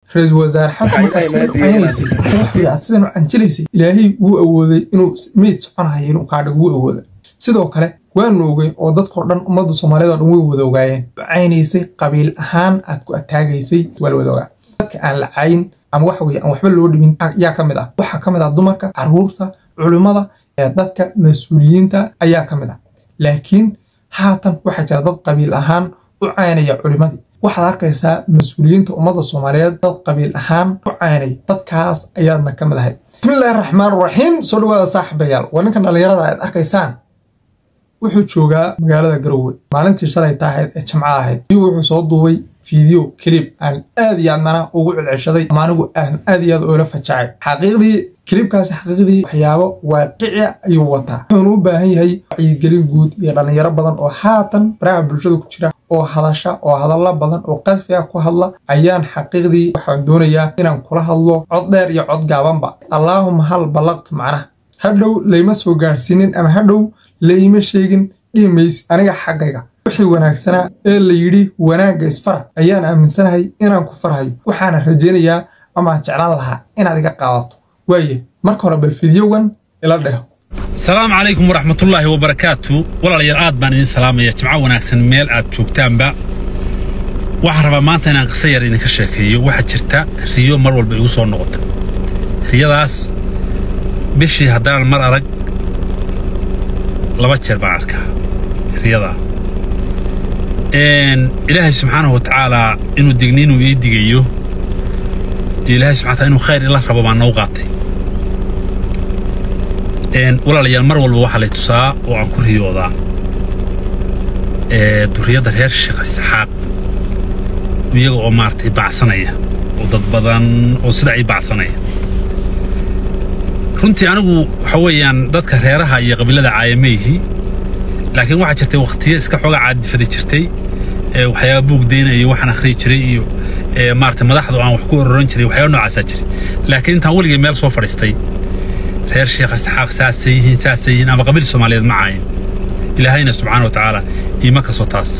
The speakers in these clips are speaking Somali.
رئيس وزراء حسن عينيسي وحيات سيدنا عن جليسي إلهي وأوذي إنه ميت سبحانه إنه كارد وأوذي سيدو كله وانوغي oo dadka dhan umada Soomaaliyeed oo dhan way wadaagayeen caynaysay qabiil ahaan aad ku ataagaysay wal wadaaga dadka aan la cayn ama wax weey aan waxba loo dhimin ayaa kamid ah waxa kamid ah dumarka caruurta culimada dadka mas'uuliyiinta ayaa kamid ah laakiin haatan waxa jira dad qabiil ahaan u caynaya culimadii waxaad arkaysaa mas'uuliyiinta umada Soomaaliyeed dad qabiil ahaan u caynay dadkaas ayaadna kamid ahay bismillaahir rahmaanir rahiim soo dhawaada saaxiibayaal waninkan dhalinyarada aad arkaysaan wuxuu joogaa magaalada Garowe maalintii shalay tahay ee Jimcaha ahayd wuxuu soo duubay video clip aan aad iyo aad ugu cilcishaday maanigu aan aad iyo aad oo la fajacay xaqiiqdii clipkaas xaqiiqdii waxyaabo waaqici ayuu wataa wuxuu u baahan yahay wacyigelin guud iyo dhalinyaro badan oo haatan baraha bulshada ku jira oo hadasha oo hadalla badan oo qadfi ah ku hadla ayaan xaqiiqdii waxaan doonayaa inaan kula hadlo cod dheer iyo cod gaabanba Allahumma hal balaqtu macna hadhow layma soo gaarsiinin ama hadhow layma sheegin dhimays aniga xaqayga wixii wanaagsana ee la yiri wanaaga isfara ayaan aaminsanahay inaan ku farhayo waxaan rajaynayaa ama jeclaan lahaa inaad iga qaadato waaye marka hore bal fiidiyowan ila dhaho السلام عليكم ورحمة الله وبركاته ولا يراد بان سلام يا جماعة وناكسن ميل aad joogtaan ba waxaan rabaa maanta inaan qasayar idin ka sheekeeyo waxa jirta riyo mar walba igu soo noqota riyadaas bishii haddaan mar arag laba jeer baan arkaa riyada ilaahay subxaanahu wa tacaala inuu digniinu ii digayo ilaahay subxaanahu wa tacaala inuu khayr ila rabo baan noo qaatay walaalayaal mar walba waxa la tusaa oo aan ku riyoodaa duriyada reer Sheekh Isxaaq iyaga oo maartay bacsanaya oo dad badan oo sida ay bacsanaya runtii anigu waxa weeyaan dadka reeraha iyo qabiilada caayameeyhi laakiin waxa jirtay waqtiyo iska xoga caadifada jirtay waxyaabo buugdeena iyo waxaan akhri jiray iyo maartay madaxdu aan wax ku ororan jiray waxyaabo noocaas ah jiray laakiin intaan waliga meel soo fadhiistay reer Sheekh Isxaaq saasayeen ama qabiil Soomaaliyeed ma caayin ilaahayna subxaanahu wa tacaala ima ka soo taas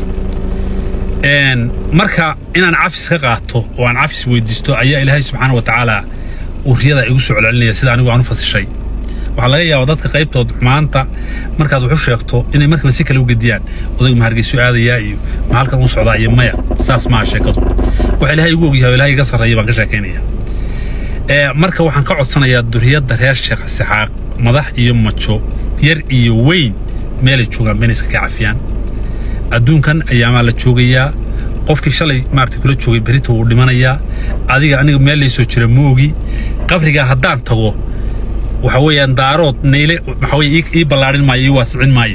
marka inaan cafis ka qaato oo aan cafis weydiisto ayaa ilaahay subxaanahu wa tacaala ورياضة يقول على سيد عنو عنو فصل شيء وعلى يا وضعت قيبته معنته مركز وحش يكتو إنه مركز مسيك لو جديان وضيق مهرجي سؤال يايو معلك نص عضايا مايا ساس مع شكل وحلها يقول يها ولا يقصر يبغى قشة كينية مركز وحن قعد سنة يا الدريات ده الشيخ السحاق مضح يوم ما تشو يرقي وين مالك شو كان بينسك كعفيان الدون كان أيام على تشوقية qofkii shalay maartay kula joogay berito uu dhimanaya adiga aniga meel la soo jira moogi qabriga haddaan tago waxa weeyaan daarood neyle waxa weey ii balaarin maayo waasicin maayo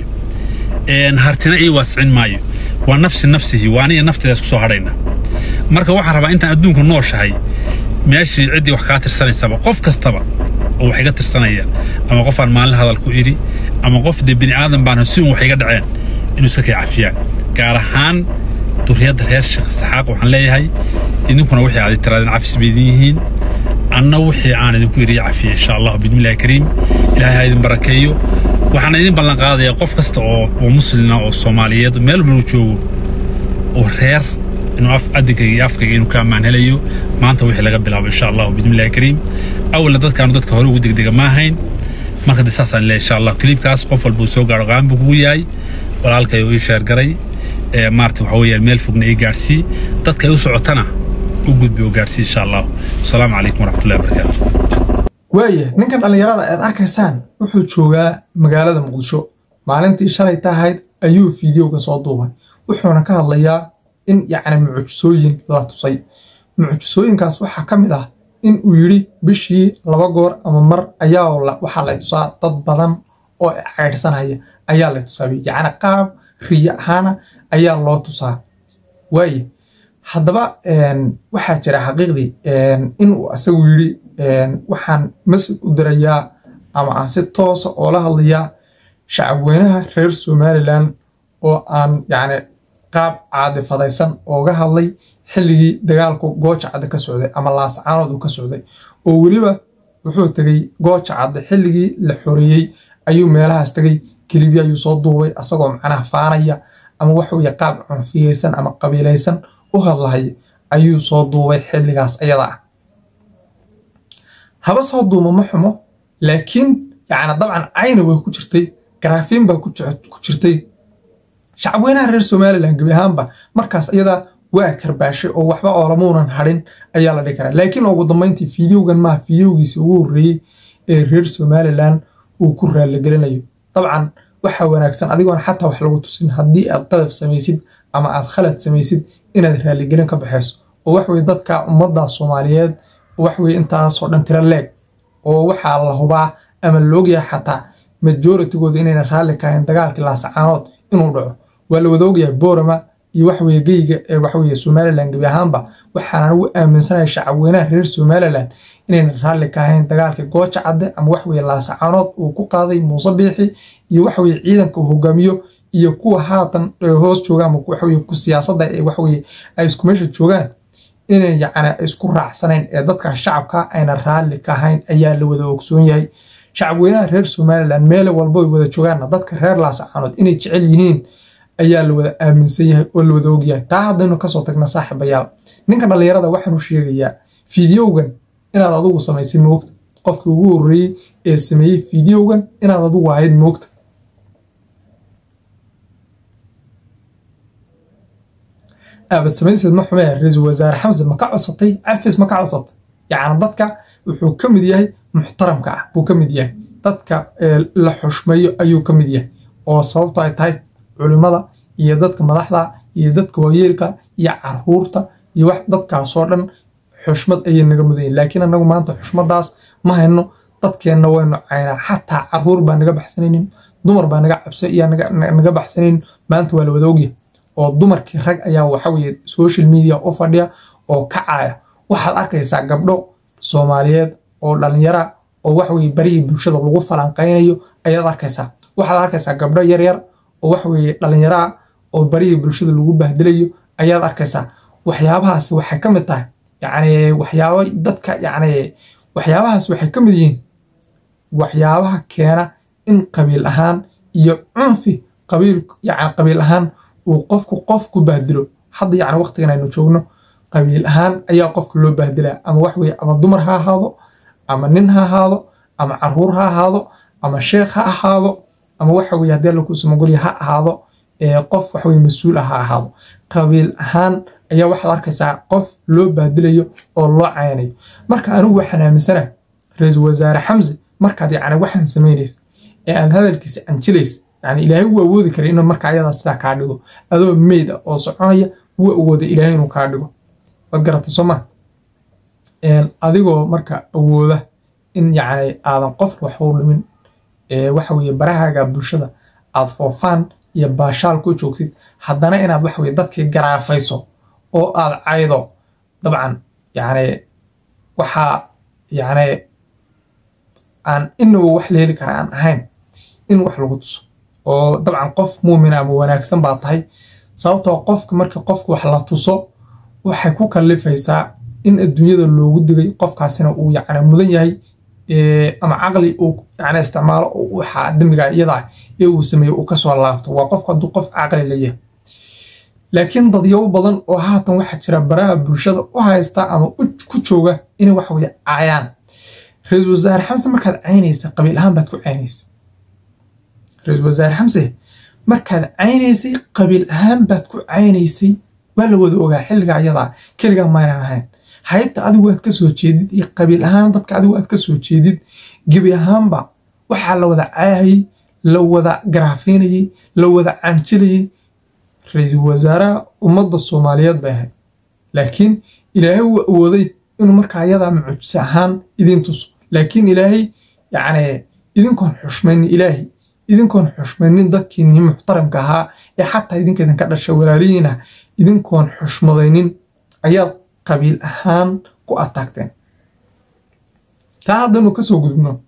hartina ii waasicin maayo waa nafsihi waa aniga nafteeda isku soo hadhayna marka waxaan rabaa intaan adduunka nooshahay meeshii cidii wax ka tirsanaysa qof kastaba oo wax iga tirsanaya ama qof aan maalin hadal ku iri ama qof bini aadan baan si wax iga dhaceen inuu iska caafiyaan gaar ahaan duriyada reer Sheekh Isxaaq waxaan leeyahay idinkuna wixii aad tiraadeen cafis bidiin anna wixii aan idinku yiri cafiye insha Allah bismillaahir kariim ilaahay idin barakeeyo waxaan idin ballan qaadayaa qof kasta oo muslim oo Soomaaliyeed meel buu joogo oo reer inuu adiga afkayga inuu ka amaan helayo maanta wixii laga bilaabo insha Allah bismillaahir kariim awla dadka hore ugu degdega ma ahayn marka disaasaan leeyahay insha Allah clipkaas qof walba soo gaaro qaan buu yahay walaalkay oo ii share garay مارتي وحوية الميل فوق نيجارسي تذكر يوسع عطنا وجود بيوجارسي إن شاء الله السلام عليكم ورحمة الله وبركاته. وايه نكمل على يراد أركسان وحول شوجا مجال مقدشو معلنتي شري تاهيد أيوه فيديو كصادوها وحنا كهالليا إن يعني معجسوين لا تصيب معجسوين كاسوحة كاملة إن ويري بشي لبجور أما مر أياه ولا وحلا تصاد تضبطن أو عرسان أياه لا تصابي يعني قاب riya ahaan ayaa loo tusaa way hadaba waxa jira xaqiiqdii in uu asagu yiri waxaan mas'uul u dirayaa ama aan si toos ah oo la hadlayaa shacabweynaha reer Soomaaliland oo aan yaani qaab caadifadaysan oo ga hadlay xilligii dagaalku gooja cad ka socday ama laascaanood uu ka socday oo waliba wuxuu tagay gooja cad xilligii la xoreeyay ayuu meelahaas tagay كليبيا يصدوا أصلاً معنا فارية أما وحوي قاب عنفيسن أما قبيليسن وهالله أيو صدوا حل جاس أيضا haba soo duuma ma xumo laakiin yacni dabcan ayna way ku jirtay garaafiin baa ku jirtay shacabweynaha reer Somaliland gabi ahaanba markaas iyada waa karbaashay oo waxba oolamuunan harin ayaa la dhigi karaa laakiin ugu dambeyntii fiidiyowgan ma fiidiyowgiisa ugu horeeyay ee reer Somaliland uu ku raali gelinayo dabcan waxa wanaagsan adigoon xataa wax lagu tusin haddii aad qalad samaysid ama aad khalad samaysid inaad raali gelin ka baxayso oo wax way dadka ummadda Soomaaliyeed wax way intaas oo dhan tira leeg oo waxa la hubaa ama loogiyaa xataa majority-gooda inayna raali ka ahayn dagaalkii Laascaanood inuu dhaco waa la wada ogyahay Boorama iyo wax way geyga ee wax way Somaliland gabi ahaanba waxaan ugu aaminsanahay shacabweynaha reer Somaliland inayna raali ka ahayn dagaalkii Gooja Cadde ama wax way Laascaanood uu ku qaaday Muuse Biixi iyo wax way ciidanka hogaamiyo iyo kuwa haatan hoos jooga ama wax way ku siyaasadda ee wax way ay isku meesha joogaan inay yacni isku raacsaneen ee dadka shacabka ayna raali ka ahayn ayaa la wada ogsoon yahay shacabweynaha reer Somaliland meel walba ay wada joogaan dadka reer Laascaanood inay jecel yihiin ayaa la wada aaminsan yahay oo la wada ogyahay taa haddaynu kasoo tagna saaxiibayaal ninka dhalinyarada waxaan u sheegayaa fiidiyowgan inaad adigu samaysay moogta qofkii ugu horeeyay ee sameeyay fiidiyowgan inaad adigu ahayd moogta abad samaysid ma xumee ra'iisul wasaare Xamse ma ka codsatay cafis ma ka codsatay yacni dadka wuxuu ka mid yahay muxtaramka ah buu ka mid yahay dadka la xushmeeyo ayuu ka mid yahay oo sababtoo ay tahay culimada iyo dadka madaxda iyo dadka waayeelka iyo caruurta iyo wax dadkaas oo dhan xushmad ayay naga mudan yihiin laakiin anagu maanta xushmadaas ma hayno dadkeena waynu caynaa xataa caruur baa naga baxsanaynin dumar baa naga baxsanaynin maanta waa la wada ogyahay oo dumarkii rag ayaa waxa weeye social media u fadhiya oo kacaya waxaad arkaysaa gabdho Soomaaliyeed oo dhalinyaro oo wax weeye bari bulshada lagu falanqeynayo ayaad arkaysaa waxaad arkaysaa gabdho yar yar oo wax weeye dhalinyaro oo bari bulshada lagu bahdilayo ayaad arkaysaa waxyaabahaas waxay ka mid tahay yacni waxyaabo dadka yacni waxyaabahaas waxay ka mid yihiin waxyaabaha keena in qabiil ahaan iyo cunfi qabiil ahaan uu qof ku bahdilo hadda yacni waqtigan aynu joogno qabiil ahaan ayaa qofka loo bahdilaa ama wax weeye ama dumar ha ahaado ama nin ha ahaado ama caruur ha ahaado ama sheekh ha ahaado ama waxa weeye haddii lagu samagolya ha ahaado qof wax weeye mas'uul ha ahaado qabiil ahaan ayaa waxaad arkaysaa qof loo baadilayo oo loo caynayo marka anigu waxaan aaminsanahay ra'iisul wasaare Xamse markaad yacni waxaan sameynayso ee aan hadalkiisa anjilaysa يعني إلهي هو أودي كري إنه مركع يدا سلا كاردو هذا ميدا أو صعنية هو أودي إلهي إنه كاردو وقرأت الصومات إن أذيقو مركع أوده إن يعني هذا قفل وحول من وحوي براها جاب بشدة أضفوفان يباشال كوتشوكتي حدنا إن وحوي ضدك جرا فيصو أو عيضو طبعا يعني وحا يعني عن إنه وحلي لك عن هين إن وحلو قدس oo dabcan qof muumin ama wanaagsan baa tahay sababtoo qofka marka qofku wax la tuso waxay ku kalifaysaa in adduunyada loogu digay qofkaasina uu yacni mudan yahay ama aqli uu yacni isticmaalo waxa damiga iyada ee uu sameeyo uu ka soo laabto waa qofka hadduu qof aqli leeyahay laakiin dadyo badan oo haatan waxa jira baraha bulshada u haysta ama ku jooga in wax way caayaan ra'iisul wasaare Xamse markaad caynaysa qabiil ahaan baad ku caynaysa ra'iisul wasaare Xamse markaad caynaysay qabiil ahaan baad ku caynaysay waa la wada ogaa xilliga ayada kaliya ma ahayn haybta adigu aad ka soo jeedid iyo qabiil ahaan dadka adigu aad ka soo jeedid gabi ahaanba waxa la wada caayay la wada garaafinayay la wada canjilayay ra'iisul wasaare ummadda Soomaaliyeed bay ahayd laakiin ilaahay uu awooday inuu markaa ayada mucjisa ahaan idin tuso laakiin ilaahay yacni idinkoon xushmayn ilaahay idinkoon xushmaynin dadkii muxtaramka ahaa ee xataa idinkeedan ka dhashay walaalihiina idinkoon xushmadaynin ayaad qabiil ahaan ku ataagteen taa haddanu ka soo gudubno